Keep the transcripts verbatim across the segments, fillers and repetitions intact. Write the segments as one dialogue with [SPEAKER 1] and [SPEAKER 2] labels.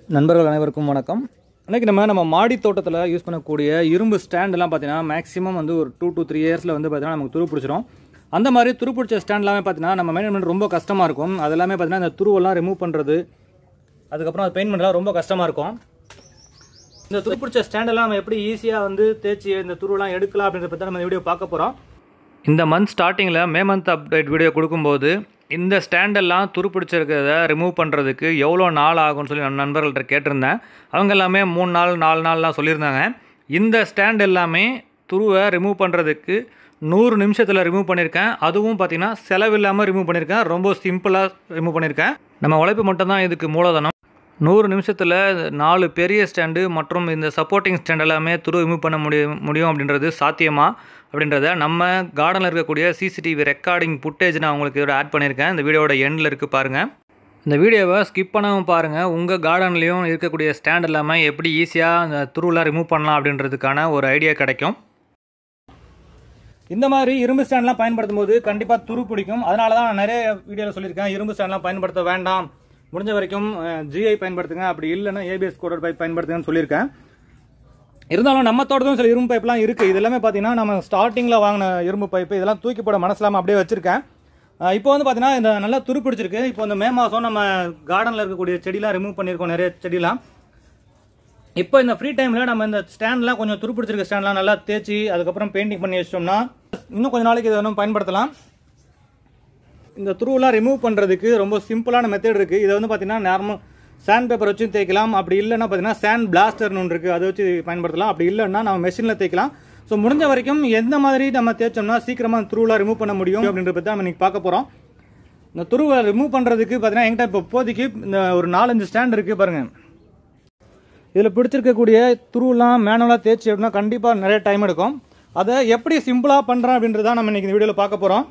[SPEAKER 1] நண்பர்கள் அனைவருக்கும் வணக்கம். இன்றைக்கி நம்ம நம்ம மாடி தோட்டத்தில் யூஸ் பண்ணக்கூடிய இரும்பு ஸ்டாண்டெல்லாம் பார்த்தீங்கன்னா மேக்ஸிமம் வந்து ஒரு டூ டு த்ரீ இயர்ஸில் வந்து பார்த்தீங்கன்னா நமக்கு துரு பிடிச்சிரும். அந்த மாதிரி துரு பிடிச்ச ஸ்டாண்ட் எல்லாமே பார்த்தீங்கன்னா நம்ம மெயின்டைன் ரொம்ப கஷ்டமாக இருக்கும். அது எல்லாமே பார்த்தீங்கன்னா இந்த துருவெல்லாம் ரிமூவ் பண்ணுறது, அதுக்கப்புறம் அது பெயிண்ட் பண்ணுறது ரொம்ப கஷ்டமாக இருக்கும். இந்த துரு பிடிச்ச ஸ்டாண்டெல்லாம் நம்ம எப்படி ஈஸியாக வந்து தேய்ச்சி இந்த துருவெல்லாம் எடுக்கலாம் அப்படின்றத பற்றி நம்ம வீடியோ பார்க்க போகிறோம். இந்த மந்த் ஸ்டார்டிங்கில் மே மந்த் அப்டேட் வீடியோ கொடுக்கும்போது இந்த ஸ்டாண்டெல்லாம் துரு பிடிச்சிருக்கிறத ரிமூவ் பண்ணுறதுக்கு எவ்வளோ நாள் ஆகும்னு சொல்லி நான் நண்பர்கள்ட்ட கேட்டிருந்தேன். அவங்க எல்லாமே மூணு நாள் நாலு நாள்லாம் சொல்லியிருந்தாங்க. இந்த ஸ்டாண்ட் எல்லாமே துருவை ரிமூவ் பண்ணுறதுக்கு நூறு நிமிஷத்தில் ரிமூவ் பண்ணியிருக்கேன். அதுவும் பார்த்திங்கன்னா செலவில்லாமல் ரிமூவ் பண்ணியிருக்கேன். ரொம்ப சிம்பிளாக ரிமூவ் பண்ணியிருக்கேன். நம்ம உழைப்பு மட்டும்தான் இதுக்கு மூலதனம். நூறு நிமிஷத்தில் நாலு பெரிய ஸ்டாண்டு மற்றும் இந்த சப்போர்ட்டிங் ஸ்டாண்ட் எல்லாமே துரு ரிமூவ் பண்ண முடியும் முடியும் அப்படின்றது சாத்தியமா அப்படின்றத நம்ம கார்டனில் இருக்கக்கூடிய சிசிடிவி ரெக்கார்டிங் ஃபுட்டேஜ் நான் உங்களுக்கு இதோட ஆட் பண்ணியிருக்கேன். இந்த வீடியோட எண்டில் இருக்குது பாருங்கள். இந்த வீடியோவை ஸ்கிப் பண்ணாமல் பாருங்கள். உங்கள் கார்டன்லேயும் இருக்கக்கூடிய ஸ்டாண்ட் எல்லாமே எப்படி ஈஸியாக அந்த துருவெலாம் ரிமூவ் பண்ணலாம் அப்படின்றதுக்கான ஒரு ஐடியா கிடைக்கும். இந்த மாதிரி இரும்பு ஸ்டாண்ட்லாம் பயன்படுத்தும் போது கண்டிப்பாக துரு பிடிக்கும். அதனால தான் நான் நிறைய வீடியோவில் சொல்லியிருக்கேன், இரும்பு ஸ்டாண்ட்லாம் பயன்படுத்த வேண்டாம், முடிஞ்ச வரைக்கும் ஜிஐ பயன்படுத்துங்க, அப்படி இல்லைன்னா ஏபிஎஸ் கோடட் பைப் பயன்படுத்துங்கன்னு சொல்லியிருக்கேன். இருந்தாலும் நம்ம தோட்டத்தும் சில இரும்பு பைப்லாம் இருக்குது. இது எல்லாமே பார்த்தீங்கன்னா நம்ம ஸ்டார்டிங்கில் வாங்கின இரும்பு பைப்பு, இதெல்லாம் தூக்கி போட மனசிலாமல் அப்படியே வச்சுருக்கேன். இப்போ வந்து பார்த்தீங்கன்னா இந்த நல்லா துரு பிடிச்சிருக்கு. இப்போ இந்த மே மாதம் நம்ம கார்டனில் இருக்கக்கூடிய செடிலாம் ரிமூவ் பண்ணியிருக்கோம், நிறைய செடிலாம். இப்போ இந்த ஃப்ரீ டைமில் நம்ம இந்த ஸ்டாண்ட்லாம் கொஞ்சம் துரு பிடிச்சிருக்க ஸ்டாண்ட்லாம் நல்லா தேய்ச்சி அதுக்கப்புறம் பெயிண்டிங் பண்ணி வச்சிட்டோம்னா இன்னும் கொஞ்சம் நாளைக்கு இதை இன்னும் பயன்படுத்தலாம். இந்த துருவெலாம் ரிமூவ் பண்ணுறதுக்கு ரொம்ப சிம்பிளான மெத்தட் இருக்குது. இதை வந்து பார்த்தீங்கன்னா நார்மல் சாண்ட் பேப்பர் வச்சு தேய்க்கலாம். அப்படி இல்லைன்னா பார்த்தீங்கன்னா சாண்ட் பிளாஸ்டர்னு ஒன்று இருக்குது, அதை வச்சு பயன்படுத்தலாம். அப்படி இல்லைன்னா நம்ம மெஷினில் தேய்க்கலாம். ஸோ முடிஞ்ச வரைக்கும் எந்த மாதிரி நம்ம தேய்ச்சோம்னா சீக்கிரமாக துருவெலாம் ரிமூவ் பண்ண முடியும் அப்படின்றத பற்றி நம்ம இன்றைக்கி பார்க்க போகிறோம். இந்த துருவை ரிமூவ் பண்ணுறதுக்கு பார்த்தீங்கன்னா என்கிட்ட இப்போ இப்போதைக்கு இந்த ஒரு நாலஞ்சு ஸ்டாண்ட் இருக்குது பாருங்கள். இதில் பிடிச்சிருக்கக்கூடிய துருவெலாம் மேனுவலாக தேய்ச்சி அப்படின்னா கண்டிப்பாக நிறைய டைம் எடுக்கும். அதை எப்படி சிம்பிளாக பண்ணுறேன் அப்படின்றத நம்ம இன்றைக்கி இந்த வீடியோவில் பார்க்க போகிறோம்.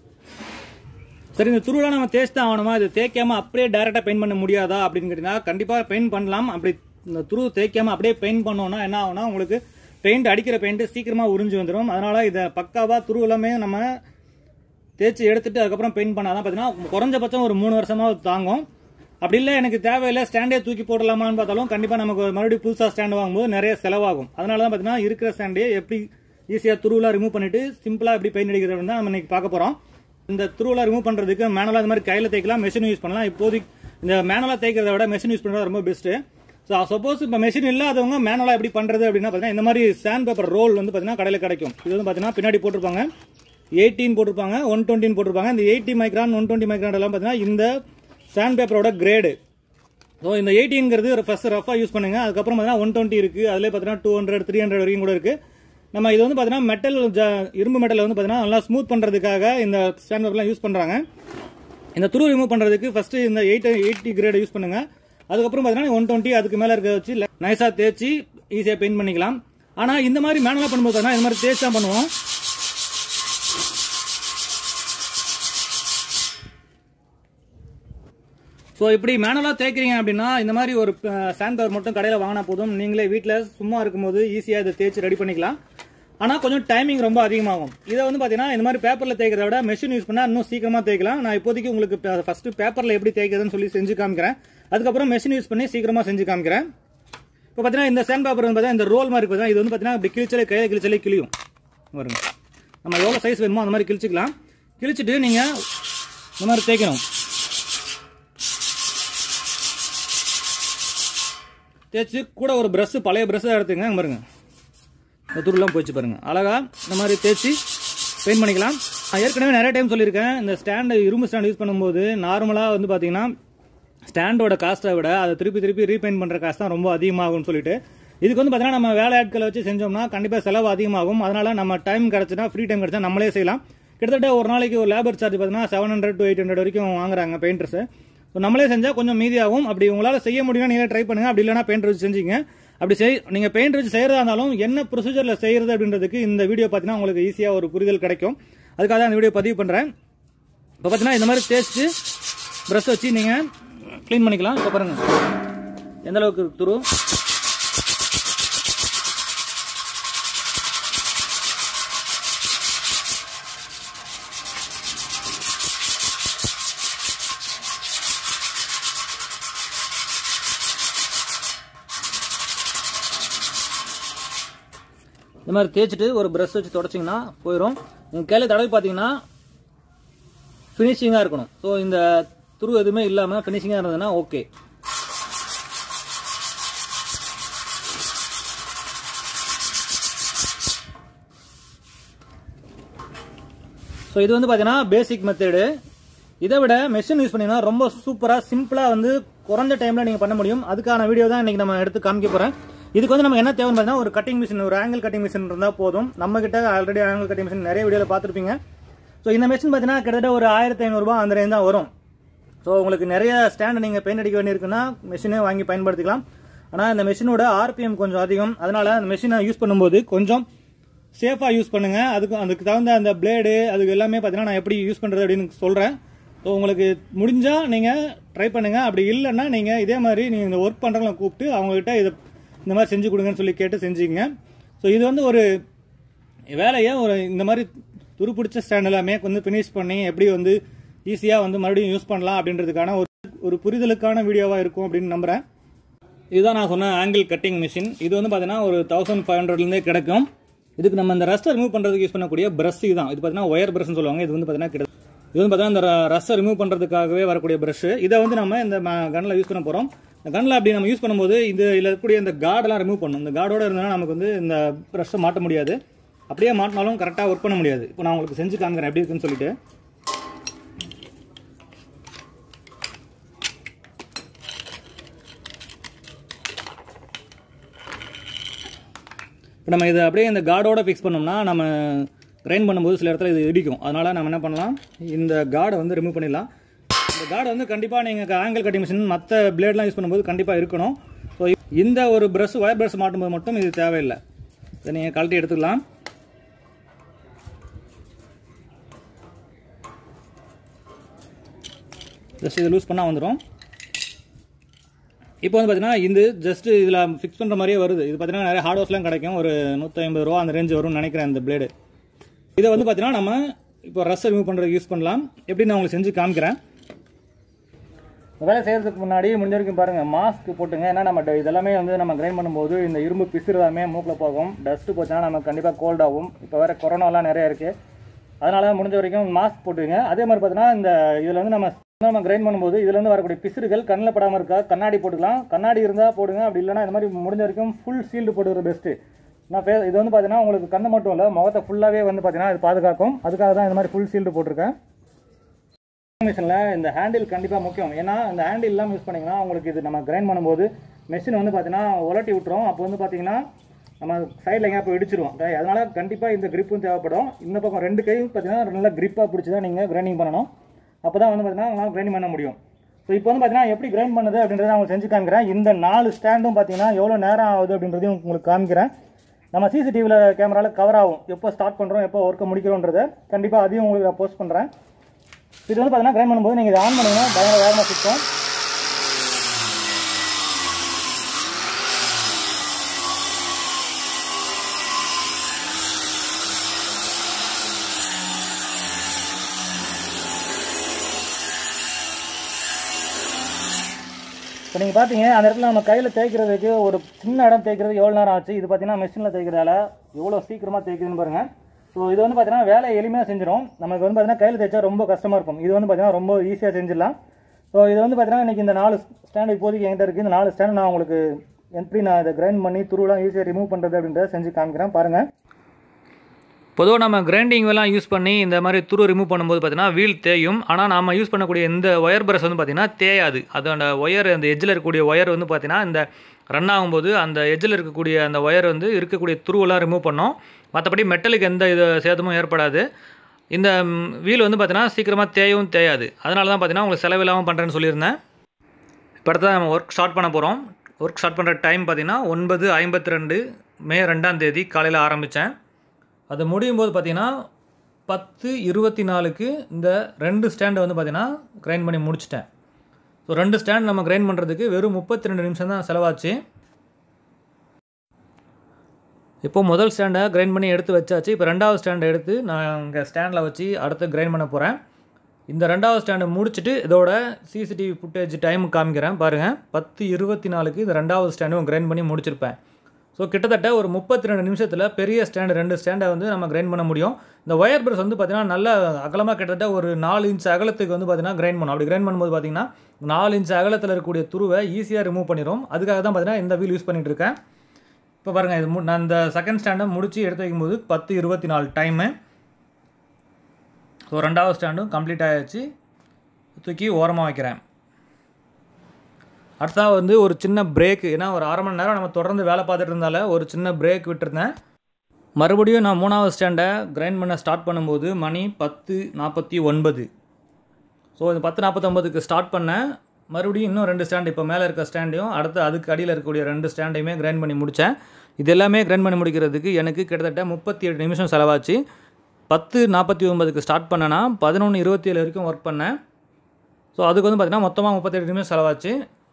[SPEAKER 1] சரி, இந்த துருவெலாம் நம்ம தேய்ச்சி தான் ஆகணுமா, இது தேய்க்காமல் அப்படியே டேரெக்டாக பெயிண்ட் பண்ண முடியாதா அப்படின்னு கேட்டிங்கன்னா கண்டிப்பாக பெயிண்ட் பண்ணலாம். அப்படி இந்த துரு தேய்க்காமல் அப்படியே பெயிண்ட் பண்ணோன்னா என்ன ஆகும்னா உங்களுக்கு பெயிண்ட் அடிக்கிற பெயிண்ட் சீக்கிரமாக உறிஞ்சு வந்துடும். அதனால் இதை பக்காவாக துரு எல்லாமே நம்ம தேய்ச்சி எடுத்துட்டு அதுக்கப்புறம் பெயிண்ட் பண்ணாதான் பார்த்தீங்கன்னா குறைஞ்சபட்சம் ஒரு மூணு வருஷமாக தாங்கும். அப்படி இல்லை எனக்கு தேவையில்லை ஸ்டாண்டே தூக்கி போடலாமான்னு பார்த்தாலும் கண்டிப்பாக நமக்கு மறுபடியும் புதுசாக ஸ்டாண்டு வாங்கும்போது நிறைய செலவாகும். அதனால தான் பார்த்தீங்கன்னா இருக்கிற ஸ்டாண்டே எப்படி ஈஸியாக துருவெலாம் ரிமூவ் பண்ணிவிட்டு சிம்பிளாக எப்படி பெயிண்ட் அடிக்கிறது தான் நம்ம இன்னைக்கு பார்க்க போகிறோம். இந்த துருவெலாம் ரிமூவ் பண்ணுறதுக்கு மேனுவலாக இந்த மாதிரி கையில் தேய்க்கலாம், மெஷின் யூஸ் பண்ணலாம். இப்போதைக்கு இந்த மேனுவலாக தேய்க்கிறத விட மெஷின் யூஸ் பண்ணுறது ரொம்ப பெஸ்ட்டு. ஸோ சப்போஸ் இப்போ மெஷின் இல்லாதவங்க மேனுவலாக எப்படி பண்ணுறது அப்படின்னா பார்த்தீங்கன்னா இந்த மாதிரி சாண்ட் பேப்பர் ரோல் வந்து பார்த்தீங்கன்னா கடையில் கிடைக்கும். இது வந்து பார்த்தீங்கன்னா பின்னாடி போட்டிருப்பாங்க எயிட்டீன் போட்டிருப்பாங்க, ஒன் டுவெண்ட்டின் போட்டிருப்பாங்க. இந்த eighty micron one twenty micron எல்லாம் பார்த்தீங்கன்னா இந்த சாண்ட் பேப்பரோட கிரேடு. ஸோ இந்த எயிட்டீன்ங்கிறது ஒரு ஃபர்ஸ்ட் ரஃபாக யூஸ் பண்ணுங்கள். அதுக்கப்புறம் பார்த்தீங்கன்னா ஒன் டுவெண்ட்டி இருக்குது, அதிலே பார்த்தீங்கன்னா டூ ஹண்ட்ரட் த்ரீ ஹண்ட்ரட் வரைக்கும் கூட இருக்குது. நம்ம இது வந்து பார்த்தீங்கன்னா மெட்டல் இரும்பு மெட்டல் வந்து பார்த்தீங்கன்னா நல்லா ஸ்மூத் பண்ணுறதுக்காக இந்த ஸ்டாண்ட் பேப்பர்லாம் யூஸ் பண்ணுறாங்க. இந்த துரு ரிமூவ் பண்ணுறதுக்கு ஃபஸ்ட்டு இந்த எயிட் எயிட்டி கிரேட் யூஸ் பண்ணுங்கள். அதுக்கப்புறம் பார்த்தீங்கன்னா ஒன் டுவெண்ட்டி அதுக்கு மேலே இருக்க வச்சு நைஸாக தேய்ச்சி ஈஸியாக பெயிண்ட் பண்ணிக்கலாம். ஆனால் இந்த மாதிரி மேனுவலாக பண்ணும்போது பார்த்தீங்கன்னா இந்த மாதிரி தேய்ச்சி தான் பண்ணுவோம். ஸோ இப்படி மேனுவலாக தேய்க்கிறீங்க அப்படின்னா இந்த மாதிரி ஒரு சாண்ட் பேப்பர் மட்டும் கடையில் வாங்கினா போதும். நீங்களே வீட்டில் சும்மா இருக்கும்போது ஈஸியாக இதை தேய்ச்சி ரெடி பண்ணிக்கலாம். ஆனால் கொஞ்சம் டைமிங் ரொம்ப அதிகமாகும். இதை வந்து பார்த்தீங்கன்னா இந்த மாதிரி பேப்பரில் தேய்க்கிறத விட மெஷின் யூஸ் பண்ணால் இன்னும் சீக்கிரமாக தேய்க்கலாம். நான் இப்போதைக்கு உங்களுக்கு ஃபஸ்ட்டு பேப்பரில் எப்படி தேய்க்கிறதுன்னு சொல்லி செஞ்சு காமிக்கிறேன். அதுக்கப்புறம் மெஷின் யூஸ் பண்ணி சீக்கிரமாக செஞ்சு காமிக்கிறேன். இப்போ பார்த்தீங்கன்னா இந்த சாண்ட் பேப்பர் வந்து பார்த்தீங்கன்னா இந்த ரோல் மாதிரி பார்த்தீங்கன்னா இது வந்து பார்த்தீங்கன்னா இப்படி கிழிச்சலே கையில் கிழிச்சலே கிளியும் வருங்க. நம்ம எவ்வளோ சைஸ் வேணுமோ அந்த மாதிரி கிழிச்சிக்கலாம். கிழிச்சிட்டு நீங்கள் இந்த மாதிரி தேய்க்கணும். தேய்ச்சி கூட ஒரு ப்ரஷ் பழைய ப்ரஷ்ஷாக எடுத்துங்க பாருங்க, இந்த துருலாம் போயிடுச்சு பாருங்கள். அழகாக இந்த மாதிரி தேய்ச்சி பெயிண்ட் பண்ணிக்கலாம். நான் ஏற்கனவே நிறைய டைம் சொல்லியிருக்கேன், இந்த ஸ்டாண்டு இரும்பு ஸ்டாண்ட் யூஸ் பண்ணும்போது நார்மலாக வந்து பார்த்தீங்கன்னா ஸ்டாண்டோட காஸ்ட்டை விட அதை திருப்பி திருப்பி ரீபெயிண்ட் பண்ணுற காஸ்ட் தான் ரொம்ப அதிகமாகும்னு சொல்லிட்டு இதுக்கு வந்து பார்த்தீங்கன்னா நம்ம வேலை ஆட்களை வச்சு செஞ்சோம்னா கண்டிப்பாக செலவு அதிகமாகும். அதனால் நம்ம டைம் கிடச்சினா ஃப்ரீ டைம் கிடச்சா நம்மளே செய்யலாம். கிட்டத்தட்ட ஒரு நாளைக்கு ஒரு லேபர் சார்ஜ் பார்த்தீங்கன்னா seven hundred to eight hundred வரைக்கும் வாங்குறாங்க பெயிண்டர்ஸு. ஸோ நம்மளே செஞ்சால் கொஞ்சம் மீதியாகும். அப்படி உங்களால் செய்ய முடியும்னா நீங்கள் ட்ரை பண்ணுங்கள். அப்படி இல்லைனா பெயிண்டர் வச்சு செஞ்சுங்க. அப்படி செய் நீங்கள் பெயிண்டர் வச்சு செய்கிறதா இருந்தாலும் என்ன ப்ரொசீஜரில் செய்கிறது அப்படின்றதுக்கு இந்த வீடியோ பார்த்தீங்கன்னா உங்களுக்கு ஈஸியாக ஒரு புரிதல் கிடைக்கும். அதுக்காக தான் இந்த வீடியோ பதிவு பண்ணுறேன். இப்போ பார்த்தீங்கன்னா இந்த மாதிரி தேய்ச்சி ப்ரஷ் வச்சு நீங்கள் க்ளீன் பண்ணிக்கலாம். இப்போ பாருங்கள் எந்த அளவுக்கு துரு. இந்த மாதிரி தேய்ச்சிட்டு ஒரு ப்ரஷ் வச்சு தொடச்சிங்கன்னா போயிடும். உங்கள் கையில் தடவை பார்த்தீங்கன்னா ஃபினிஷிங்காக இருக்கணும். ஸோ இந்த துரு எதுவுமே இல்லாமல் ஃபினிஷிங்காக இருந்ததுன்னா ஓகே. ஸோ இது வந்து பார்த்தீங்கன்னா பேசிக் மெத்தடு. இதை விட மெஷின் யூஸ் பண்ணிங்கன்னா ரொம்ப சூப்பராக சிம்பிளாக வந்து குறைஞ்ச டைமில் நீங்கள் பண்ண முடியும். அதுக்கான வீடியோ தான் இன்றைக்கி நம்ம எடுத்து காமிக்க போகிறேன். இதுக்கு வந்து நம்ம என்ன தேவைன்னு பார்த்தீங்கன்னா ஒரு கட்டிங் மிஷின், ஒரு ஆங்கிள் கட்டிங் மிஷின் இருந்தால் போதும். நம்ம கிட்ட ஆல்ரெடி ஆங்கிள் கட்டிங் மிஷின் நிறைய வீடியோவில் பார்த்துருப்பீங்க. ஸோ இந்த மிஷின் பார்த்தீங்கன்னா கிட்டத்தட்ட ஒரு ஆயிரத்தி ஐநூறுரூபா அந்த ரேஞ்ச் தான் வரும். ஸோ உங்களுக்கு நிறைய ஸ்டாண்டு நீங்கள் பெயிண்ட் அடிக்க வேண்டியிருக்குன்னா மிஷினே வாங்கி பயன்படுத்திக்கலாம். ஆனால் இந்த மிஷினோட ஆர்பிஎம் கொஞ்சம் அதிகம். அதனால் அந்த மிஷினை யூஸ் பண்ணும்போது கொஞ்சம் சேஃபாக யூஸ் பண்ணுங்கள். அதுக்கு அதுக்கு தகுந்த அந்த பிளேடு அதுக்கு எல்லாமே பார்த்தீங்கன்னா நான் எப்படி யூஸ் பண்ணுறது அப்படின்னு சொல்கிறேன். ஸோ உங்களுக்கு முடிஞ்சால் நீங்கள் ட்ரை பண்ணுங்கள். அப்படி இல்லைன்னா நீங்கள் இதே மாதிரி நீங்கள் இந்த ஒர்க் பண்ணுறவங்களை கூப்பிட்டு அவங்ககிட்ட இதை இந்த மாதிரி செஞ்சு கொடுங்கன்னு சொல்லி கேட்டு செஞ்சுங்க. ஸோ இது வந்து ஒரு வேலையை ஒரு இந்த மாதிரி துரு பிடிச்ச ஸ்டாண்ட் எல்லாமே வந்து ஃபினிஷ் பண்ணி எப்படி வந்து ஈஸியாக வந்து மறுபடியும் யூஸ் பண்ணலாம் அப்படின்றதுக்கான ஒரு ஒரு புரிதலுக்கான வீடியோவாக இருக்கும் அப்படின்னு நம்புகிறேன். இதுதான் நான் சொன்ன ஆங்கிள் கட்டிங் மிஷின். இது வந்து பார்த்தீங்கன்னா ஒரு தௌசண்ட் ஃபைவ் ஹண்ட்ரட்லேருந்தே கிடைக்கும். இதுக்கு நம்ம இந்த ரஸ்ட்டை ரிமூவ் பண்ணுறதுக்கு யூஸ் பண்ணக்கூடிய ப்ரஷ் தான். இது பார்த்தீங்கன்னா ஒயர் ப்ரஷ்னு சொல்லுவாங்க. இது வந்து பார்த்தீங்கன்னா கிடையாது. இது வந்து பார்த்தீங்கன்னா இந்த ரஸ்ட்டை ரிமூவ் பண்ணுறதுக்காகவே வரக்கூடிய ப்ரஷ். இதை வந்து நம்ம இந்த கன்னில் யூஸ் பண்ண போகிறோம். இந்த கன்னில் அப்படி நம்ம யூஸ் பண்ணும்போது இது இதில் இருக்கக்கூடிய இந்த கார்டெல்லாம் ரிமூவ் பண்ணணும். இந்த கார்டோட இருந்தாலும் நமக்கு வந்து இந்த ப்ரஷ்ஷை மாட்ட முடியாது. அப்படியே மாட்டினாலும் கரெக்டாக ஒர்க் பண்ண முடியாது. இப்போ நான் உங்களுக்கு செஞ்சு காமிக்கிறேன் எப்படி இருக்குன்னு சொல்லிட்டு. இப்போ நம்ம இதை அப்படியே இந்த கார்டோட ஃபிக்ஸ் பண்ணோம்னா நம்ம கிரைண்ட் பண்ணும்போது சில இடத்துல இது இடிக்கும். அதனால் நம்ம என்ன பண்ணலாம், இந்த கார்டை வந்து ரிமூவ் பண்ணிடலாம். இந்த கார்டு வந்து கண்டிப்பாக நீங்கள் ஆங்கிள் கட்டிங் மிஷின் மற்ற பிளேட்லாம் யூஸ் பண்ணும்போது கண்டிப்பாக இருக்கணும். ஸோ இந்த ஒரு ப்ரஷ் ஒயர் ப்ரஷ் மாட்டும்போது மட்டும் இது தேவையில்லை. இதை நீங்கள் கழட்டி எடுத்துக்கலாம். ஜஸ்ட் இதை லூஸ் பண்ணால் வந்துடும். இப்போ வந்து பார்த்தீங்கன்னா இது ஜஸ்ட் இதில் ஃபிக்ஸ் பண்ணுற மாதிரியே வருது. இது பார்த்தீங்கன்னா நிறைய ஹார்ட்வேர்ஸ்லாம் கிடைக்கும். ஒரு நூற்றி ஐம்பது ரூபா அந்த ரேஞ்ச் வரும்னு நினைக்கிறேன் இந்த பிளேடு. இதை வந்து பார்த்தீங்கன்னா நம்ம இப்போ ரஸ் ரிமூவ் பண்ணுறதுக்கு யூஸ் பண்ணலாம். எப்படி நான் உங்களுக்கு செஞ்சு காமிக்கிறேன். வேலை செய்கிறதுக்கு முன்னாடி முடிஞ்ச வரைக்கும் பாருங்கள் மாஸ்க் போட்டுங்க. ஏன்னா நம்ம இதெல்லாமே வந்து நம்ம கிரைண்ட் பண்ணும்போது இந்த இரும்பு பிசுறதாமே மூக்கில் போகும். டஸ்ட்டு போச்சுன்னா நமக்கு கண்டிப்பாக கோல்ட் ஆகும். இப்போ வேறு கொரோனாலாம் நிறைய இருக்குது. அதனால் முடிஞ்ச வரைக்கும் மாஸ்க் போட்டுங்க. அதே மாதிரி பார்த்தீங்கன்னா இந்த இதில் வந்து நம்ம நம்ம கிரைண்ட் பண்ணும்போது இதுலேருந்து வரக்கூடிய பிசுறுகள் கண்ணில் படாமல் இருக்கா கண்ணாடி போட்டுக்கலாம். கண்ணாடி இருந்தால் போடுங்க. அப்படி இல்லைனா இந்த மாதிரி முடிஞ்ச வரைக்கும் ஃபுல் ஷீல்டு போட்டுக்கிற பெஸ்ட்டு. நான் ஃபே இது வந்து பார்த்தீங்கன்னா உங்களுக்கு கண்ணை மட்டும் இல்லை முகத்தை ஃபுல்லாகவே வந்து பார்த்தீங்கன்னா இது பாதுகாக்கும். அதுக்காக தான் இந்த மாதிரி ஃபுல் ஷீல்டு போட்டிருக்கேன். மிஷினில் இந்த ஹேண்டில் கண்டிப்பாக முக்கியம். ஏன்னா இந்த ஹேண்டில் இல்லாமல் யூஸ் பண்ணிங்கன்னா உங்களுக்கு இது நம்ம கிரைண்ட் பண்ணும்போது மெஷின் வந்து பார்த்தீங்கன்னா உலட்டி விட்டுரும். அப்போ வந்து பார்த்தீங்கன்னா நம்ம சைடில் எங்கேயா போய் இடிச்சிருவோம். அதனால் கண்டிப்பாக இந்த கிரிப்பும் தேவைப்படும். இந்த பக்கம் ரெண்டு கையும் பார்த்தீங்கன்னா நல்லா கிரிப்பாக பிடிச்சி தான் நீங்கள் கிரைண்டிங் பண்ணணும். அப்போ தான் வந்து பார்த்தீங்கன்னா உங்களால் கிரைண்ட் பண்ண முடியும். ஸோ இப்போ வந்து பார்த்தீங்கன்னா எப்படி கிரைண்ட் பண்ணுது அப்படின்றத நான் உங்களுக்கு செஞ்சு காமிக்கிறேன். இந்த நாலு ஸ்டாண்டும் பார்த்தீங்கன்னா எவ்வளோ நேரம் ஆகுது அப்படின்றதையும் உங்களுக்கு காமிக்கிறேன். நம்ம சிசிடிவியில் கேமராவில் கவர் ஆகும். எப்போ ஸ்டார்ட் பண்ணுறோம் எப்போ ஒர்க்கை முடிக்கிறோன்றதை கண்டிப்பாக அதையும் உங்களுக்கு நான் போஸ்ட் பண்ணுறேன். இது வந்து பார்த்தீங்கன்னா கிரைண்ட் பண்ணும்போது நீங்கள் இதை ஆன் பண்ணிங்கன்னா பயங்கர வேகமாக சுற்றும். இப்போ நீங்கள் பார்த்தீங்க அந்த இடத்துல நம்ம கையில் தேய்க்கிறதுக்கு ஒரு சின்ன இடம் தேய்க்கிறதுக்கு எவ்வளோ நேரம் ஆச்சு. இது பார்த்தீங்கன்னா மிஷினில் தேய்க்கிறதால எவ்வளோ சீக்கிரமாக தேய்க்குதுன்னு பாருங்கள். ஸோ இது வந்து பார்த்தீங்கன்னா வேலை எளிமையாக செஞ்சிடும். நமக்கு வந்து பார்த்தீங்கன்னா கையில் தேய்ச்சா ரொம்ப கஷ்டமாக இருக்கும். இது வந்து பார்த்தீங்கன்னா ரொம்ப ஈஸியாக செஞ்சிடலாம். ஸோ இது வந்து பார்த்தீங்கன்னா இன்றைக்கி இந்த நாலு ஸ்டாண்டு இப்போதைக்கு என்கிட்ட இருக்குது. இந்த நாலு ஸ்டாண்டு நான் உங்களுக்கு எப்படி நான் இதை கிரைண்ட் பண்ணி துருவெலாம் ஈஸியாக ரிமூவ் பண்ணுறது அப்படின்றத செஞ்சு காமிக்கிறேன் பாருங்கள். பொதுவாக நம்ம கிரைண்டிங்லாம் யூஸ் பண்ணி இந்த மாதிரி துரு ரிமூவ் பண்ணும்போது பார்த்தீங்கன்னா வீல் தேயும். ஆனால் நம்ம யூஸ் பண்ணக்கூடிய இந்த ஒயர் பிரஷ் வந்து பார்த்திங்கன்னா தேயாது. அதோட ஒயர் அந்த எஜ்ஜில் இருக்கக்கூடிய ஒயர் வந்து பார்த்திங்கன்னா இந்த ரன் ஆகும்போது அந்த எஜ்ஜில் இருக்கக்கூடிய அந்த ஒயர் வந்து இருக்கக்கூடிய துருவெல்லாம் ரிமூவ் பண்ணோம். மற்றபடி மெட்டலுக்கு எந்த இது சேதமும் ஏற்படாது. இந்த வீல் வந்து பார்த்திங்கன்னா சீக்கிரமாக தேயவும் தேயாது. அதனால தான் பார்த்திங்கன்னா உங்களுக்கு செலவில்லாமல் பண்ணுறேன்னு சொல்லியிருந்தேன். இப்போ அடுத்த நம்ம ஒர்க் ஸ்டார்ட் பண்ண போகிறோம். ஒர்க் ஸ்டார்ட் பண்ணுற டைம் பார்த்திங்கன்னா ஒன்பது ஐம்பத்தி ரெண்டு மே ரெண்டாம் தேதி காலையில் ஆரம்பித்தேன். அது முடியும் போது பார்த்திங்கன்னா பத்து இருபத்தி நாலுக்கு இந்த ரெண்டு ஸ்டாண்டை வந்து பார்த்திங்கன்னா கிரைண்ட் பண்ணி முடிச்சிட்டேன். ஸோ ரெண்டு ஸ்டாண்ட் நம்ம கிரைண்ட் பண்ணுறதுக்கு வெறும் முப்பத்தி ரெண்டு நிமிஷம் தான் செலவாச்சு. இப்போ முதல் ஸ்டாண்டை கிரைண்ட் பண்ணி எடுத்து வச்சாச்சு. இப்போ ரெண்டாவது ஸ்டாண்டை எடுத்து நான் இங்கே ஸ்டாண்டில் வச்சு அடுத்து கிரைண்ட் பண்ண போகிறேன். இந்த ரெண்டாவது ஸ்டாண்டை முடிச்சுட்டு இதோட சிசிடிவி ஃபுட்டேஜ் டைம் காமிக்கிறேன் பாருங்கள். பத்து இருபத்தி நாலுக்கு இந்த ரெண்டாவது ஸ்டாண்டும் கிரைண்ட் பண்ணி முடிச்சிருப்பேன். ஸோ கிட்டத்தட்ட ஒரு முப்பத்தி ரெண்டு நிமிஷத்தில் பெரிய ஸ்டாண்டு ரெண்டு ஸ்டாண்டை வந்து நம்ம கிரைண்ட் பண்ண முடியும். இந்த ஒயர் ப்ரஷ் வந்து பார்த்திங்கன்னா நல்ல அகலமாக கிட்டத்தட்ட ஒரு நாலு இன்ச் அகலத்துக்கு வந்து பார்த்திங்கன்னா கிரைண்ட் பண்ணும். அப்படி கிரைண்ட் பண்ணும்போது பார்த்திங்கன்னா நாலு இன்ச் அகலத்தில் இருக்கக்கூடிய துருவை ஈஸியாக ரிமூவ் பண்ணிடும். அதுக்காக தான் பார்த்திங்கன்னா இந்த வீல் யூஸ் பண்ணிகிட்டு இருக்கேன். இப்போ பாருங்கள், இது நான் இந்த செகண்ட் ஸ்டாண்டை முடித்து எடுத்து வைக்கும்போது பத்து இருபத்தி நாலு டைமு. ஸோ ரெண்டாவது ஸ்டாண்டும் கம்ப்ளீட் ஆகிடுச்சு. தூக்கி ஓரமாக வைக்கிறேன். அடுத்ததாக வந்து ஒரு சின்ன பிரேக், ஏன்னா ஒரு அரை மணி நேரம் நம்ம தொடர்ந்து வேலை பார்த்துட்டு இருந்தால ஒரு சின்ன பிரேக் விட்டுருந்தேன். மறுபடியும் நான் மூணாவது ஸ்டாண்டை கிரைண்ட் பண்ண ஸ்டார்ட் பண்ணும்போது மணி பத்து நாற்பத்தி ஒன்பது. ஸோ இந்த பத்து நாற்பத்தொம்பதுக்கு ஸ்டார்ட் பண்ணேன். மறுபடியும் இன்னும் ரெண்டு ஸ்டாண்டு, இப்போ மேலே இருக்க ஸ்டாண்டையும் அடுத்து அதுக்கு அடியில் இருக்கக்கூடிய ரெண்டு ஸ்டாண்டையுமே கிரைண்ட் பண்ணி முடித்தேன். இது எல்லாமே கிரைண்ட் பண்ணி முடிக்கிறதுக்கு எனக்கு கிட்டத்தட்ட முப்பத்தி ஏழு நிமிஷம் செலவாச்சு. பத்து நாற்பத்தி ஒன்பதுக்கு ஸ்டார்ட் பண்ணேன்னா பதினொன்று இருபத்தி ஏழு வரைக்கும் ஒர்க் பண்ணேன். ஸோ அதுக்கு வந்து பார்த்திங்கன்னா மொத்தமாக முப்பத்தேழு நிமிஷம் செலவாச்சு.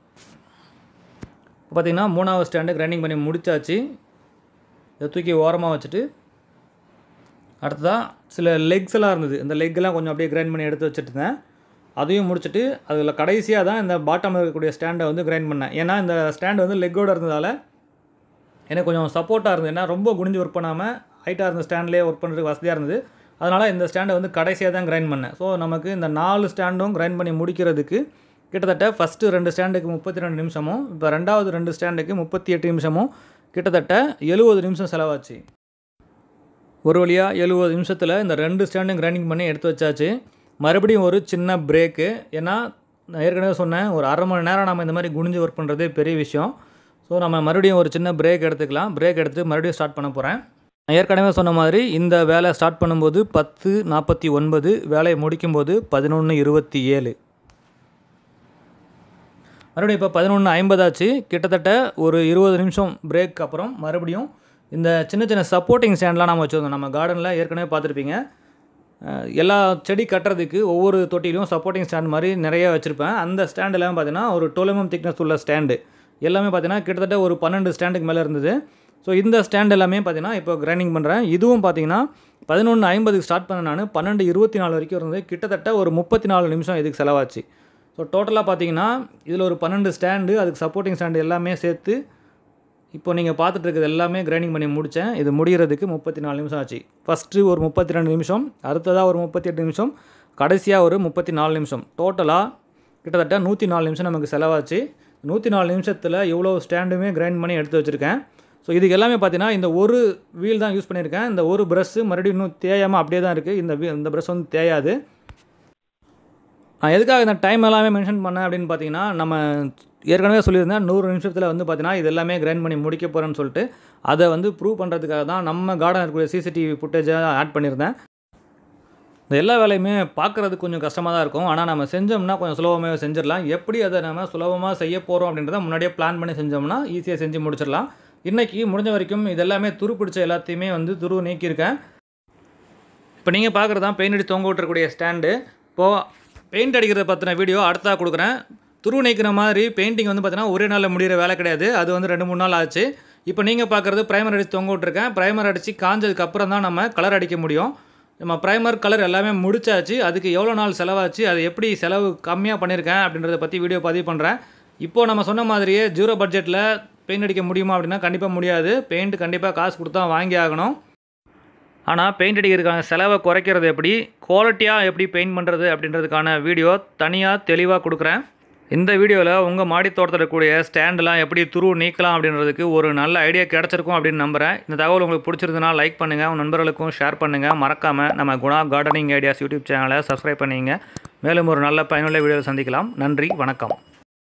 [SPEAKER 1] இப்போ பார்த்திங்கன்னா மூணாவது ஸ்டாண்டு கிரைண்டிங் பண்ணி முடித்தாச்சு. இதை தூக்கி ஓரமாக வச்சுட்டு அடுத்ததாக சில லெக்ஸ் எல்லாம் இருந்தது, இந்த லெக்கெல்லாம் கொஞ்சம் அப்படியே கிரைண்ட் பண்ணி எடுத்து வச்சுட்டுருந்தேன். அதையும் முடிச்சுட்டு அதில் கடைசியாக தான் இந்த பாட்டமில் இருக்கக்கூடிய ஸ்டாண்டை வந்து கிரைண்ட் பண்ணேன். ஏன்னா இந்த ஸ்டாண்டு வந்து லெக்கோடு இருந்ததால் எனக்கு கொஞ்சம் சப்போர்ட்டாக இருந்தது. ஏன்னா ரொம்ப குனிஞ்சு ஒர்க் பண்ணாமல் ஹைட்டாக இருந்த ஸ்டாண்ட்லேயே ஒர்க் பண்ணுறதுக்கு வசதியாக இருந்தது. அதனால் இந்த ஸ்டாண்டை வந்து கடைசியாக தான் கிரைண்ட் பண்ணேன். ஸோ நமக்கு இந்த நாலு ஸ்டாண்டும் கிரைண்ட் பண்ணி முடிக்கிறதுக்கு கிட்டத்தட்ட ஃபஸ்ட்டு ரெண்டு ஸ்டாண்டுக்கு முப்பத்தி ரெண்டு நிமிஷமும் இப்போ ரெண்டாவது ரெண்டு ஸ்டாண்டுக்கு முப்பத்தி எட்டு நிமிஷமும் கிட்டத்தட்ட எழுபது நிமிஷம் செலவாச்சு. ஒரு வழியாக எழுபது நிமிஷத்தில் இந்த ரெண்டு ஸ்டாண்டும் கிரைண்டிங் பண்ணி எடுத்து வச்சாச்சு. மறுபடியும் ஒரு சின்ன பிரேக்கு, ஏன்னா நான் ஏற்கனவே சொன்னேன் ஒரு அரை மணி நேரம் நம்ம இந்த மாதிரி குனிஞ்சு ஒர்க் பண்ணுறதே பெரிய விஷயம். ஸோ நம்ம மறுபடியும் ஒரு சின்ன பிரேக் எடுத்துக்கலாம். பிரேக் எடுத்துகிட்டு மறுபடியும் ஸ்டார்ட் பண்ண போகிறேன். நான் ஏற்கனவே சொன்ன மாதிரி இந்த வேலை ஸ்டார்ட் பண்ணும்போது பத்து நாற்பத்தி ஒன்பது, வேலையை முடிக்கும்போது பதினொன்று இருபத்தி ஏழு. மறுபடியும் இப்போ பதினொன்று ஐம்பதாச்சு. கிட்டத்தட்ட ஒரு இருபது நிமிஷம் பிரேக் அப்புறம் மறுபடியும் இந்த சின்ன சின்ன சப்போர்ட்டிங் ஸ்டாண்ட்லாம் நம்ம வச்சுருந்தோம். நம்ம கார்டனில் ஏற்கனவே பார்த்துருப்பீங்க, எல்லா செடி கட்டுறதுக்கு ஒவ்வொரு தொட்டிலையும் சப்போர்ட்டிங் ஸ்டாண்ட் மாதிரி நிறைய வச்சுருப்பேன். அந்த ஸ்டாண்ட் எல்லாமே பார்த்தீங்கன்னா ஒரு டுவெல் எம்எம் திக்னஸ் உள்ள ஸ்டாண்டு எல்லாமே பார்த்தீங்கன்னா கிட்டத்தட்ட ஒரு பன்னெண்டு ஸ்டாண்டுக்கு மேலே இருந்தது. ஸோ இந்த ஸ்டாண்ட் எல்லாமே பார்த்தீங்கன்னா இப்போ கிரைண்டிங் பண்ணுறேன். இதுவும் பார்த்தீங்கன்னா பதினொன்று ஐம்பதுக்கு ஸ்டார்ட் பண்ண நான் பன்னெண்டு இருபத்தி நாலு வரைக்கும் இருந்தது. கிட்டத்தட்ட ஒரு முப்பத்தி நாலு நிமிஷம் இதுக்கு செலவாச்சு. ஸோ டோட்டலாக பார்த்தீங்கன்னா இதில் ஒரு பன்னெண்டு ஸ்டாண்டு, அதுக்கு சப்போர்ட்டிங் ஸ்டாண்டு எல்லாமே சேர்த்து இப்போ நீங்கள் பார்த்துட்டு இருக்கிறது எல்லாமே கிரைண்டிங் பண்ணி முடித்தேன். இது முடிகிறதுக்கு முப்பத்தி நாலு நிமிஷம் ஆச்சு. ஃபஸ்ட்டு ஒரு முப்பத்தி ரெண்டு நிமிஷம், அடுத்ததாக ஒரு முப்பத்தி எட்டு நிமிஷம், கடைசியாக ஒரு முப்பத்தி நாலு நிமிஷம். டோட்டலாக கிட்டத்தட்ட நூற்றி நாலு நிமிஷம் நமக்கு செலவாச்சு. நூற்றி நாலு நிமிஷத்தில் எவ்வளோ ஸ்டாண்டுமே கிரைண்ட் பண்ணி எடுத்து வச்சுருக்கேன். ஸோ இதுக்கு எல்லாமே பார்த்தீங்கன்னா இந்த ஒரு வீல் தான் யூஸ் பண்ணியிருக்கேன். இந்த ஒரு ப்ரஷ்ஷு மறுபடியும் இன்னும் தேயாமல் அப்படியே தான் இருக்குது. இந்த வீ இந்த ப்ரஷ் வந்து தேயாது. நான் எதுக்காக இந்த டைம் எல்லாமே மென்ஷன் பண்ணேன் அப்படின்னு பார்த்தீங்கன்னா, நம்ம ஏற்கனவே சொல்லியிருந்தேன் நூறு நிமிஷத்தில் வந்து பார்த்தீங்கன்னா இது எல்லாமே கிரைண்ட் பண்ணி முடிக்க போகிறேன்னு சொல்லிட்டு அதை வந்து ப்ரூவ் பண்ணுறதுக்காக தான் நம்ம கார்டன் இருக்கக்கூடிய சிசிடிவி ஃபுட்டேஜை ஆட் பண்ணியிருந்தேன். இந்த எல்லா வேலையுமே பார்க்குறதுக்கு கொஞ்சம் கஷ்டமாக தான் இருக்கும். ஆனால் நம்ம செஞ்சோம்னா கொஞ்சம் சுலபமாக செஞ்சிடலாம். எப்படி அதை நம்ம சுலபமாக செய்ய போகிறோம் அப்படின்றத முன்னாடியே பிளான் பண்ணி செஞ்சோம்னா ஈஸியாக செஞ்சு முடிச்சிடலாம். இன்றைக்கி முடிஞ்ச வரைக்கும் இது எல்லாமே துரு பிடிச்ச எல்லாத்தையுமே வந்து துரு நீக்கியிருக்கேன். இப்போ நீங்கள் பார்க்குறது தான் பெயிண்ட் அடி தொங்க விட்டுறக்கூடிய ஸ்டாண்டு. இப்போது பெயிண்ட் அடிக்கிறத பற்றின வீடியோ அடுத்ததாக கொடுக்குறேன். துரு நீக்கிற மாதிரி பெயிண்டிங் வந்து பார்த்தீங்கன்னா ஒரே நாளில் முடிகிற வேலை கிடையாது. அது வந்து ரெண்டு மூணு நாள் ஆச்சு. இப்போ நீங்கள் பார்க்குறது ப்ரைமர் அடித்து தொங்க விட்டுருக்கேன். ப்ரைமர் அடித்து காஞ்சதுக்கப்புறம் தான் நம்ம கலர் அடிக்க முடியும். நம்ம ப்ரைமர் கலர் எல்லாமே முடிச்சாச்சு. அதுக்கு எவ்வளோ நாள் செலவாச்சு, அது எப்படி செலவு கம்மியாக பண்ணியிருக்கேன் அப்படின்றத பற்றி வீடியோ பதிவு பண்ணுறேன். இப்போது நம்ம சொன்ன மாதிரியே ஜீரோ பட்ஜெட்டில் பெயிண்ட் அடிக்க முடியுமா அப்படின்னா கண்டிப்பாக முடியாது. பெயிண்ட் கண்டிப்பாக காசு கொடுத்தா வாங்கி ஆகணும். ஆனால் பெயிண்ட் அடிக்கிறதுக்கான செலவை குறைக்கிறது எப்படி, குவாலிட்டியாக எப்படி பெயிண்ட் பண்ணுறது அப்படின்றதுக்கான வீடியோ தனியாக தெளிவாக கொடுக்குறேன். இந்த வீடியோவில் உங்கள் மாடி தோட்டத்தில் இருக்கக்கூடிய ஸ்டாண்டெலாம் எப்படி துரு நீக்கலாம் அப்படின்றதுக்கு ஒரு நல்ல ஐடியா கிடச்சிருக்கும் அப்படின்னு நம்புகிறேன். இந்த தகவல் உங்களுக்கு பிடிச்சிருந்ததுன்னா லைக் பண்ணுங்கள், உங்கள் நண்பர்களுக்கும் ஷேர் பண்ணுங்கள். மறக்காமல் நம்ம குணா கார்டனிங் ஐடியாஸ் யூடியூப் சேனலை சப்ஸ்கிரைப் பண்ணிங்க. மேலும் ஒரு நல்ல பயனுள்ள வீடியோவில் சந்திக்கலாம். நன்றி, வணக்கம்.